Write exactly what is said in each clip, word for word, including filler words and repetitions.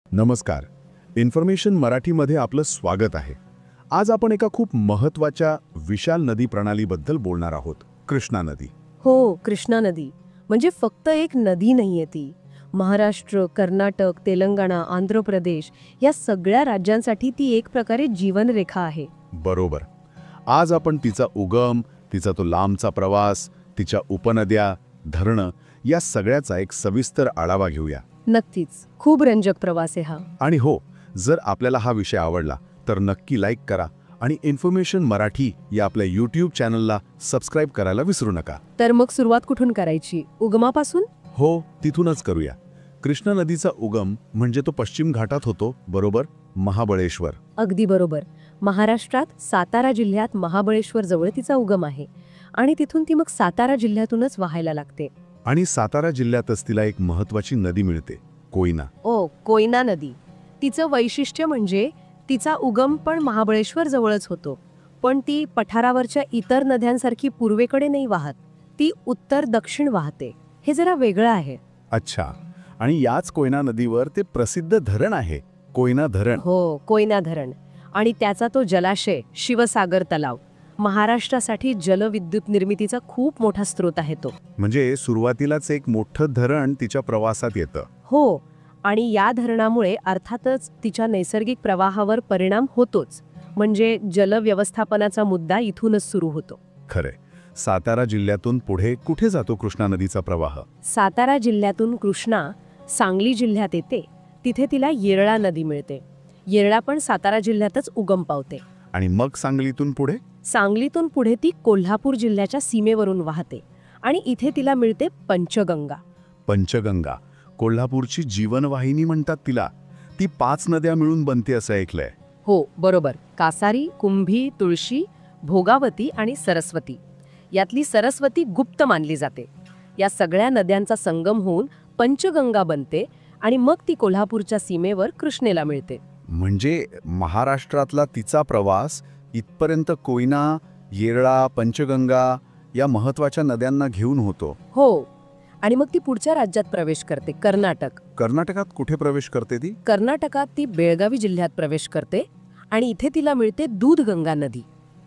नमस्कार. इन्फॉर्मेशन मराठीमध्ये आपलं स्वागत आहे. आज आपण एका खूप महत्त्वाच्या विशाल नदी प्रणालीबद्दल बोलणार आहोत, कृष्णा नदी. हो, कृष्णा नदी म्हणजे फक्त एक नदी नाहीये ती. महाराष्ट्र, कर्नाटक, तेलंगणा, आंध्र प्रदेश या सगळ्या राज्यांसाठी ती एक प्रकारे जीवनरेखा आहे. बरोबर. आज आपण तिचा उगम, तिचा तो लांबचा प्रवास, तिच्या उपनद्या, धरणं या सगळ्याचा एक सविस्तर आढावा घेऊया. नक्कीच, खूप रंजक प्रवास आहे हा. आणि हो, जर आपल्याला हा विषय आवडला तर नक्की लाईक करा आणि इन्फॉर्मेशन मराठी या आपल्या यूट्यूब चॅनलला सबस्क्राईब करायला विसरू नका. तर मग सुरुवात कुठून करायची? उगमापासून? हो, तिथूनच करूया. कृष्णा नदीचा उगम म्हणजे तो पश्चिम घाटात होतो, बरोबर, महाबळेश्वर. अगदी बरोबर. महाराष्ट्रात सातारा जिल्ह्यात महाबळेश्वर जवळ तिचा उगम आहे आणि तिथून ती मग सातारा जिल्ह्यातूनच वाहायला लागते. आणि सातारा जिल्ह्यातच तिला एक महत्त्वाची नदी मिळते, कोयना. ओ, कोयना नदी. तिचं वैशिष्ट्य म्हणजे तिचा उगम पण महाबळेश्वर जवळच होतो, पण ती पठारावरच्या इतर नद्यांसारखी पूर्वेकडे नाही वाहत. ती उत्तर दक्षिण वाहते. हे जरा वेगळं आहे. अच्छा. आणि याच कोयना नदीवर ते प्रसिद्ध धरण आहे, कोयना धरण. हो, कोयना धरण. आणि त्याचा तो जलाशय शिवसागर तलाव महाराष्ट्रासाठी जलविद्युत निर्मितीचा खूप मोठा स्रोत आहे तो. म्हणजे सुरुवातीलाच एक मोठं धरण तिच्या प्रवासात येतं. हो, आणि या धरणामुळे अर्थातच तिच्या नैसर्गिक प्रवाहावर परिणाम होतोच. म्हणजे जलव्यवस्थापनाचा मुद्दा इथूनच सुरू होतो. खरे. सातारा जिल्ह्यातून पुढे कुठे जातो कृष्णा नदीचा प्रवाह? सातारा जिल्ह्यातून कृष्णा सांगली जिल्ह्यात येते. तिथे तिला येरळा नदी मिळते. येरळा पण सातारा जिल्ह्यातच उगम पावते. आणि मग सांगलीतून पुढे? सांगलीतून पुढे ती कोल्हापूर जिल्ह्याच्या सीमेवरून वाहते आणि इथे तिला मिळते पंचगंगा. पंचगंगा, कोल्हापूरची जीवनवाहिनी म्हणतात तिला. ती पाच नद्या मिळून बनते असं ऐकलंय. हो, बरोबर. कासारी, कुंभी, तुळशी, भोगावती आणि सरस्वती. यातली सरस्वती गुप्त मानली जाते. या सगळ्या नद्यांचा संगम होऊन पंचगंगा बनते आणि मग ती कोल्हापूरच्या सीमेवर कृष्णेला मिळते. म्हणजे महाराष्ट्रातला तिचा प्रवास इथपर्यंत कोयना, येरळा, पंचगंगा या महत्वाच्या नद्यांना घेऊन होतो. हो, आणि मग ती पुढच्या राज्यात प्रवेश करते, कर्नाटक. कर्नाटकात कुठे प्रवेश करते ती? कर्नाटकात ती बेळगावी जिल्ह्यात प्रवेश करते आणि इथे तिला मिळते दूधगंगा नदी.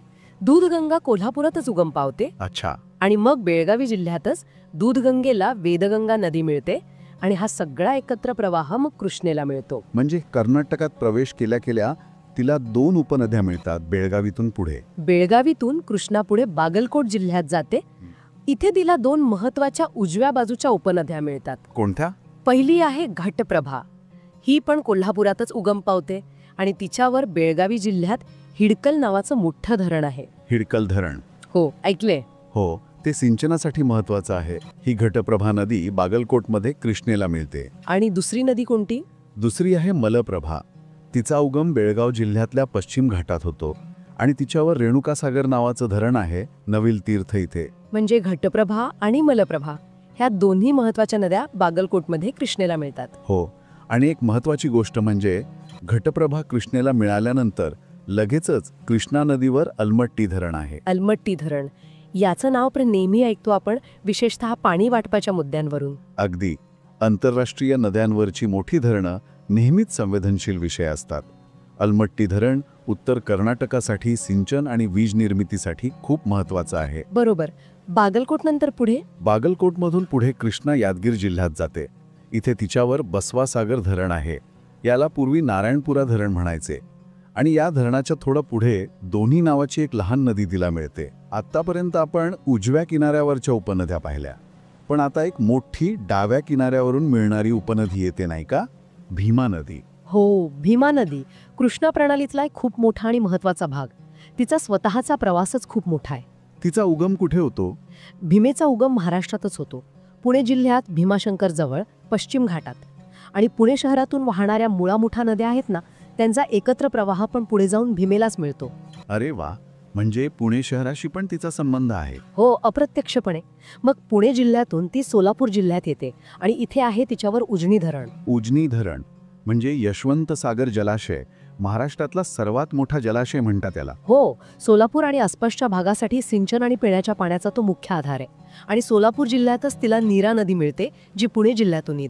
दूधगंगा कोल्हापुरातच उगम पावते. अच्छा. आणि मग बेळगावी जिल्ह्यातच दूधगंगेला वेदगंगा नदी मिळते आणि हा सगळा एकत्र प्रवाह मग कृष्णेला मिळतो. म्हणजे कर्नाटकात प्रवेश केल्या केल्या तिला दोन उपनद्या मिळतात बेळगावीतून पुढे. बेळगावीतून कृष्णा पुढे बागलकोट जिल्ह्यात जाते. इथे तिला दोन महत्वाच्या उजव्या बाजूच्या उपनद्या मिळतात. कोणत्या? पहिली आहे घटप्रभा. ही पण कोल्हापुरातच उगम पावते आणि तिच्यावर बेळगावी जिल्ह्यात हिडकल नावाचं मोठं धरण आहे. हिडकल धरण. हो, ऐकले? हो, ते सिंचनासाठी महत्वाचं आहे. ही घटप्रभा नदी बागलकोटमध्ये कृष्णेला मिळते. आणि दुसरी नदी कोणती? दुसरी आहे मलप्रभा. तिचा उगम बेळगाव जिल्ह्यातल्या पश्चिम घाटात होतो आणि तिच्यावर रेणुकासागर नावाचं धरण आहे, नविल तीर्थ इथे. म्हणजे घटप्रभा आणि मलप्रभा ह्या दोन्ही महत्वाच्या नद्या बागलकोटमध्ये कृष्णेला मिळतात. हो, आणि एक महत्वाची गोष्ट म्हणजे घटप्रभा कृष्णेला मिळाल्यानंतर लगेचच कृष्णा नदीवर अलमट्टी धरण आहे. अलमट्टी धरण याचं नाव पण नेहमी ऐकतो आपण, विशेषतः पाणी वाटपाच्या मुद्द्यांवरून. अगदी. आंतरराष्ट्रीय नद्यांवरची मोठी धरणं नेहमीच संवेदनशील विषय असतात. अलमट्टी धरण उत्तर कर्नाटकासाठी सिंचन आणि वीज निर्मितीसाठी खूप महत्वाचं आहे. बरोबर. बागलकोट नंतर पुढे? बागलकोटमधून पुढे कृष्णा यादगीर जिल्ह्यात जाते. इथे तिच्यावर बसवासागर धरण आहे. याला पूर्वी नारायणपुरा धरण म्हणायचे. आणि या धरणाच्या थोडं पुढे दोन्ही नावाची एक लहान नदी तिला मिळते. आतापर्यंत आपण उजव्या किनाऱ्यावरच्या उपनद्या पाहिल्या, पण आता एक मोठी डाव्या किनाऱ्यावरून मिळणारी उपनदी येते, नाही का? भीमा नदी. हो, भीमा नदी कृष्णा प्रणालीतला एक खूप मोठा आणि महत्वाचा भाग. तिचा स्वतःचा प्रवासच खूप मोठा आहे. तिचा उगम कुठे होतो? भीमेचा उगम महाराष्ट्रातच होतो, पुणे जिल्ह्यात भीमाशंकर जवळ पश्चिम घाटात. आणि पुणे शहरातून वाहणाऱ्या मुळामुठा नद्या आहेत ना, त्यांचा एकत्र प्रवाह पण पुढे जाऊन भीमेलाच मिळतो. अरे वा, म्हणजे पुणे शहराशी पण तिचा संबंध आहे. हो, अप्रत्यक्षपणे. मग पुणे जिल्ह्यातून ती सोलापूर जिल्ह्यात येते आणि इथे आहे तिच्यावर उजनी धरण. उजनी धरण म्हणजे यशवंत सागर जलाशय, महाराष्ट्रातला सर्वात मोठा जलाशय म्हणतात त्याला. हो, सोलापूर आणि आसपासच्या भागासाठी सिंचन आणि पिण्याच्या पाण्याचा तो मुख्य आधार आहे. आणि सोलापूर जिल्ह्यातच तिला नीरा नदी मिळते, जी पुणे जिल्ह्यातून येते.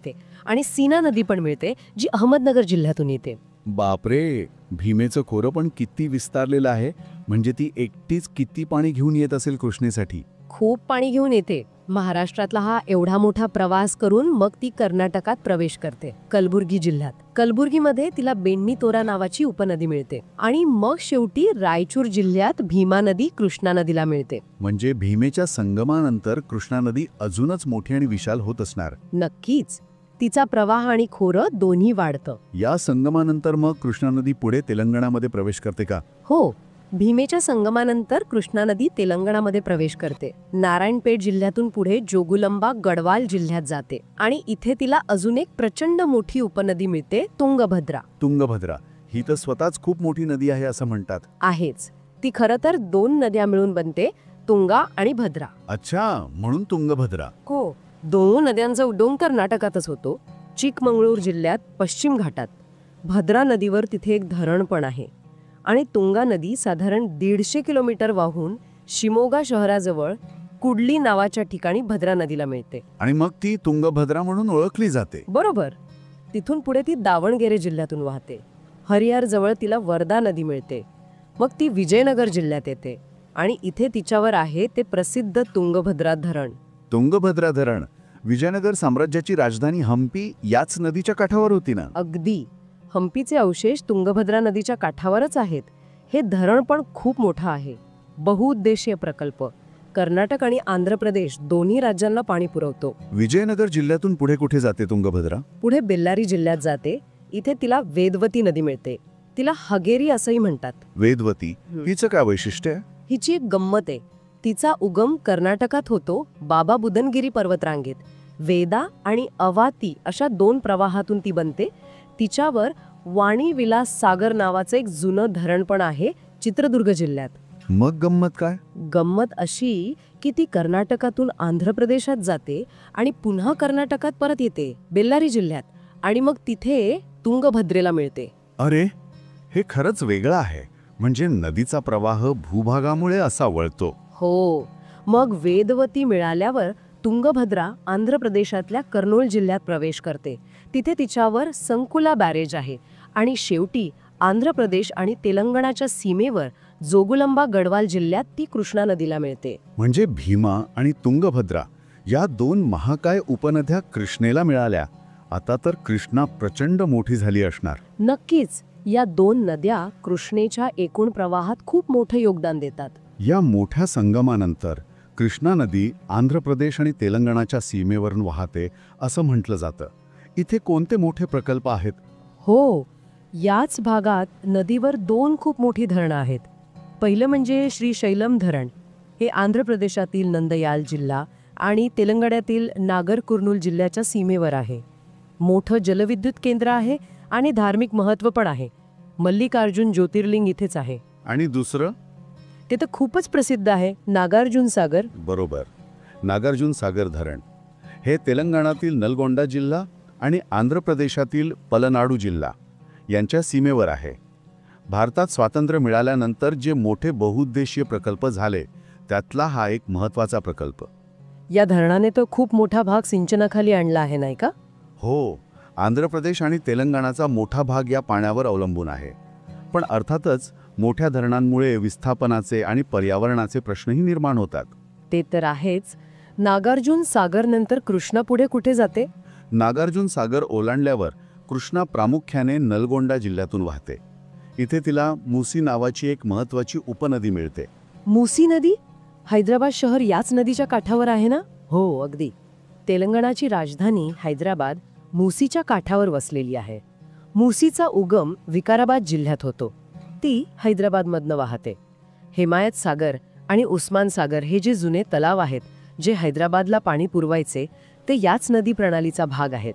आणि सीना नदी पण मिळते, जी अहमदनगर जिल्ह्यातून येते. बापरे, भीमेचं खोरं पण किती विस्तारलेलं आहे. म्हणजे ती एकटीच किती पाणी घेऊन येत असेल कृष्णेसाठी. खूप पाणी घेऊन येते. महाराष्ट्रातला हा एवढा मोठा प्रवास करून मग ती कर्नाटकात प्रवेश करते, कलबुर्गी जिल्ह्यात. कलबुर्गीमध्ये तिला बेन्नीतोरा नावाची उपनदी मिळते आणि मग शेवटी रायचूर जिल्ह्यात भीमा नदी कृष्णा नदीला मिळते. म्हणजे भीमेच्या संगमानंतर कृष्णा नदी अजूनच मोठी आणि विशाल होत असणार. नक्कीच. तिचा प्रवाह आणि खोरं दोन्ही वाढतं. या संगमानंतर मग कृष्णा नदी पुढे तेलंगणामध्ये प्रवेश करते का? हो, भीमेच्या संगमानंतर कृष्णा नदी तेलंगणामध्ये प्रवेश करते. नारायणपेठ जिल्ह्यातून पुढे जोगुलंबा गढवाल जिल्ह्यात जाते आणि इथे तिला अजून एक प्रचंड मोठी उपनदी मिळते, तुंगभद्रा. तुंगभद्रा ही तर स्वतःच खूप मोठी नदी आहे असं म्हणतात. आहेच. ती खरं तर दोन नद्या मिळून बनते, तुंगा आणि भद्रा. अच्छा, म्हणून तुंगभद्रा. हो, दोन नद्यांचा उगम कर्नाटकातच होतो, चिकमंगळूर जिल्ह्यात पश्चिम घाटात. भद्रा नदीवर तिथे एक धरण पण आहे आणि तुंगा नदी साधारण दीडशे किलोमीटर वाहून शिमोगा शहराजवळ कुडली नावाच्या ठिकाणी भद्रा नदीला मिळते. आणि मग ती तुंगभद्रा म्हणून ओळखली जाते. बरोबर. तिथून पुढे ती दावणगेरे जिल्ह्यातून वाहते. हरिहर जवळ तिला वर्धा नदी मिळते. मग ती विजयनगर जिल्ह्यात येते आणि इथे तिच्यावर आहे ते प्रसिद्ध तुंगभद्रा धरण. तुंगभद्रा धरण विजयनगर साम्राज्याची राजधानी हम्पी याच नदीच्या काठावर होती ना? अगदी. हम्पीचे अवशेष तुंगभद्रा नदीच्या काठावरच आहेत. हे धरण पण खूप मोठं आहे. बहुउद्देशीय प्रकल्प. कर्नाटक आणि आंध्र प्रदेश दोन्ही राज्यांना पाणी पुरवतो. विजयनगर जिल्ह्यातून पुढे कुठे जाते तुंगभद्रा? पुढे बेल्लारी जिल्ह्यात जाते. इथे तिला वेदवती नदी मिळते. तिला हगेरी असंही म्हणतात. वेदवती हिचं काय वैशिष्ट्य आहे? हिची एक गंमत आहे. तिचा उगम कर्नाटकात होतो, बाबा बुदनगिरी पर्वतरांगेत. वेदा आणि अवाती अशा दोन प्रवाहातून ती बनते. तिच्यावर वाणी विलास सागर नावाचं एक जुनं धरण पण आहे, चित्रदुर्ग जिल्ह्यात. मग गंमत काय? गंमत अशी की ती कर्नाटकातून आंध्र प्रदेशात जाते आणि पुन्हा कर्नाटकात परत येते, बेल्लारी जिल्ह्यात, आणि मग तिथे तुंगभद्रेला मिळते. अरे, हे खरंच वेगळं आहे. म्हणजे नदीचा प्रवाह भूभागामुळे असा वळतो. हो. मग वेदवती मिळाल्यावर तुंगभद्रा आंध्र प्रदेशातल्या कर्नूल जिल्ह्यात प्रवेश करते. तिथे तिच्यावर संकुला बॅरेज आहे आणि शेवटी आंध्र प्रदेश आणि तेलंगणाच्या सीमेवर जोगुलंबा गढवाल जिल्ह्यात ती कृष्णा नदीला मिळते. म्हणजे भीमा आणि तुंगभद्रा या दोन महाकाय उपनद्या कृष्णेला मिळाल्या. आता तर कृष्णा प्रचंड मोठी झाली असणार. नक्कीच. या दोन नद्या कृष्णेच्या एकूण प्रवाहात खूप मोठं योगदान देतात. या मोठ्या संगमानंतर कृष्णा नदी आंध्र प्रदेश आणि तेलंगणाच्या सीमेवरून वाहते असं म्हटलं जातं. इथे कोणते मोठे प्रकल्प आहेत? हो, याच भागात नदीवर दोन खूप मोठी धरणं आहेत. पहिलं म्हणजे श्रीशैलम धरण. हे आंध्र प्रदेशातील नंदयाल जिल्हा आणि तेलंगणातील नागर कुर्नूल जिल्ह्याच्या सीमेवर आहे. मोठं जलविद्युत केंद्र आहे आणि धार्मिक महत्त्व पण आहे. मल्लिकार्जुन ज्योतिर्लिंग इथेच आहे. आणि दुसरं? ते तर खूपच प्रसिद्ध आहे, नागार्जुन सागर. बरोबर, नागार्जुन सागर धरण. हे तेलंगणातील नलगोंडा जिल्हा आणि आंध्र प्रदेशातील पलनाडू जिल्हा यांच्या सीमेवर आहे. भारतात स्वातंत्र्य मिळाल्यानंतर जे मोठे बहुउद्देशीय प्रकल्प झाले त्यातला हा एक महत्त्वाचा प्रकल्प. या धरणाने तो खूप मोठा भाग सिंचनाखाली आणला आहे, नाही का? हो, आंध्र प्रदेश आणि तेलंगणाचा मोठा भाग या पाण्यावर अवलंबून आहे. पण अर्थातच मोठ्या धरणांमुळे विस्थापनाचे आणि पर्यावरणाचे प्रश्नही निर्माण होतात. ते तर आहेच. नागार्जुन सागर नंतर कृष्णा पुढे कुठे जाते? नागार्जुन सागर ओलांडल्यावर कृष्णा प्रामुख्याने नलगोंडा जिल्ह्यातून वाहते. इथे तिला मुसी नावाची एक महत्त्वाची उपनदी मिळते. मुसी नदी? हैदराबाद शहर याच नदीच्या काठावर आहे ना? हो, अगदी. तेलंगणाची राजधानी हैदराबाद मुसीच्या काठावर वसलेली आहे. मुसीचा उगम विकाराबाद जिल्ह्यात होतो. ती हैदराबादमधनं वाहते. हिमायत सागर आणि उस्मान सागर हे जे जुने तलाव आहेत जे हैदराबादला पाणी पुरवायचे ते याच नदी प्रणालीचा भाग आहेत.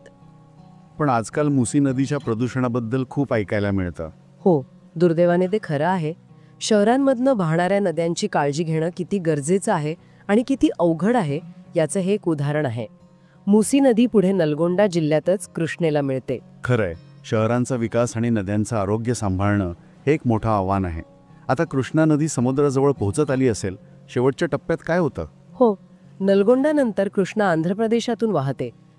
पण आजकाल मुसी नदीच्या प्रदूषणाबद्दल खूप ऐकायला मिळतं. हो, दुर्दैवाने ते खरं आहे. शहरांमधनं वाहणाऱ्या नद्यांची काळजी घेणं किती गरजेचं आहे आणि किती अवघड आहे याचं हे एक उदाहरण आहे. मुसी नदी पुढे नलगोंडा जिल्ह्यातच कृष्णेला मिळते. खरंय, शहरांचा विकास आणि नद्यांचं आरोग्य सांभाळणं हे एक मोठं आव्हान आहे. आता कृष्णा नदी समुद्राजवळ पोहोचत आली असेल, शेवटच्या टप्प्यात काय होतं? हो, नलगोंडा नंतर कृष्णा आंध्र प्रदेशातून वाहते.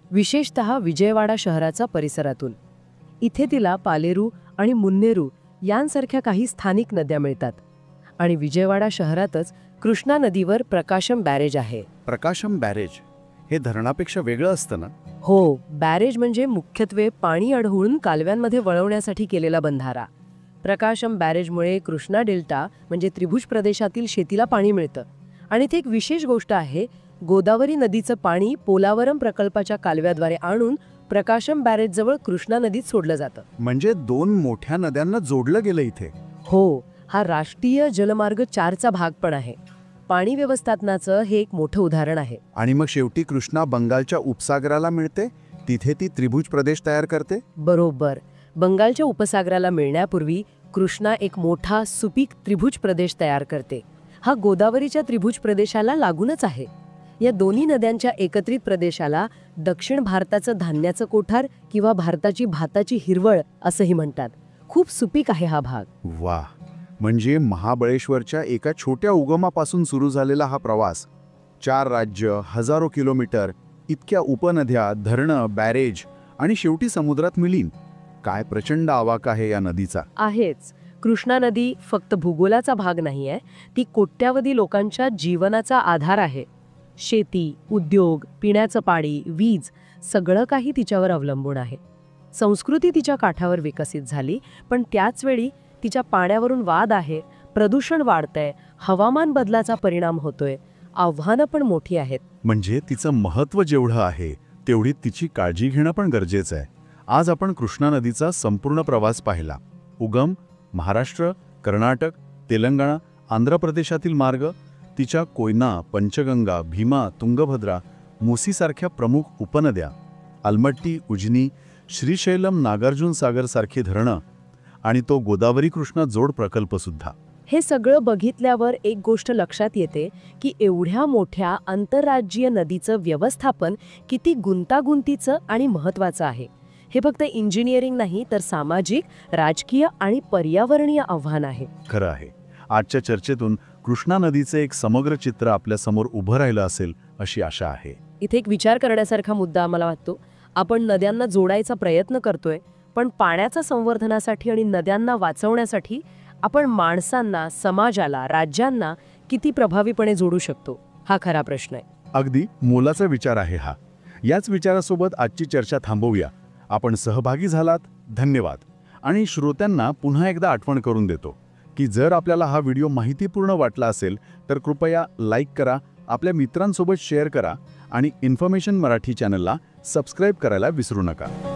विशेषतः विजयवाडा शहराचा परिसरातून. इथे तिला पालेरू आणि मुन्नेरू यांसारख्या काही स्थानिक नद्या मिळतात. आणि विजयवाडा शहरातच कृष्णा नदीवर प्रकाशम बॅरेज आहे. प्रकाशम बॅरेज हे धरणापेक्षा वेगळं असतं ना? हो, बॅरेज म्हणजे मुख्यत्वे पाणी अडवून कालव्यांमध्ये वळवण्यासाठी केलेला बंधारा. प्रकाशम बॅरेजमुळे कृष्णा डेल्टा म्हणजे त्रिभुज प्रदेशातील शेतीला पाणी मिळतं. आणि इथे एक विशेष गोष्ट आहे, गोदावरी नदीचं पाणी पोलावरम प्रकल्पाच्या कालव्याद्वारे आणून प्रकाशम बॅरेजजवळ कृष्णा नदीत सोडलं जातं. म्हणजे दोन मोठ्या नद्यांना जोडलं गेलं इथे. हो, हा राष्ट्रीय जलमार्ग चारचा भाग पण आहे. पाणी व्यवस्थापनाचं हे एक मोठं उदाहरण आहे. आणि मग शेवटी कृष्णा बंगालच्या उपसागराला मिळते, तिथे ती त्रिभुज प्रदेश तयार करते. बरोबर. बंगालच्या उपसागराला मिळण्यापूर्वी कृष्णा एक मोठा सुपीक त्रिभुज प्रदेश तयार करते. हा गोदावरीच्या त्रिभुज प्रदेशाला लागूनच आहे. या दोन्ही नद्यांच्या एकत्रित प्रदेशाला दक्षिण भारताचं धान्याचं कोठार किंवा भारताची भाताची हिरवळ असंही म्हणतात. खूप सुपीक आहे हा भाग. वा, म्हणजे महाबळेश्वरच्या एका छोट्या उगमापासून सुरू झालेला हा प्रवास चार राज्य, हजारो किलोमीटर, इतक्या उपनद्या, धरणं, बॅरेज आणि शेवटी समुद्रात मिलीन. काय प्रचंड आवाक आहे या नदीचा. आहेच. कृष्णा नदी फक्त भूगोलाचा भाग नाहीये, ती कोट्यावधी लोकांच्या जीवनाचा आधार आहे. शेती, उद्योग, पिण्याचं पाणी, वीज सगळं काही तिच्यावर अवलंबून आहे. संस्कृती तिच्या काठावर विकसित झाली, पण त्याच वेळी तिच्या पाण्यावरून वाद आहे, प्रदूषण वाढतंय, हवामान बदलाचा परिणाम होतोय, आव्हानं पण मोठी आहेत. म्हणजे तिचं महत्त्व जेवढं आहे तेवढी तिची काळजी घेणं पण गरजेचं आहे. आज आपण कृष्णा नदीचा संपूर्ण प्रवास पाहिला. उगम, महाराष्ट्र, कर्नाटक, तेलंगणा, आंध्र प्रदेशातील मार्ग, तिच्या कोयना, पंचगंगा, भीमा, तुंगभद्रा, मुसीसारख्या प्रमुख उपनद्या, अलमट्टी, उजनी, श्रीशैलम, नागार्जुन सागर सारखी धरणं आणि तो गोदावरी कृष्णा जोड प्रकल्प सुद्धा. हे सगळं बघितल्यावर एक गोष्ट लक्षात येते की एवढ्या मोठ्या आंतरराज्यीय नदीचं व्यवस्थापन किती गुंतागुंतीचं आणि महत्त्वाचं आहे. हे फक्त इंजिनिअरिंग नाही, तर सामाजिक, राजकीय आणि पर्यावरणीय आव्हान आहे. खरं आहे. आजच्या चर्चेतून कृष्णा नदीचे एक समग्र चित्र आपल्यासमोर उभं राहिलं असेल अशी आशा आहे. इथे एक विचार करण्यासारखा मुद्दा मला वाटतो. आपण नद्यांना जोडायचा प्रयत्न करतोय, पण पाण्याच्या संवर्धनासाठी आणि नद्यांना वाचवण्यासाठी आपण माणसांना, समाजाला, राज्यांना किती प्रभावीपणे जोडू शकतो, हा खरा प्रश्न आहे. अगदी मोलाचा विचार आहे हा. याच विचारासोबत आजची चर्चा थांबवूया. आपण सहभागी झालात, धन्यवाद. आणि श्रोत्यांना पुन्हा एकदा आठवण करून देतो की जर आपल्याला हा व्हिडिओ माहितीपूर्ण वाटला असेल तर कृपया लाईक करा, आपल्या मित्रांसोबत शेअर करा आणि इन्फॉर्मेशन मराठी चॅनलला सबस्क्राईब करायला विसरू नका.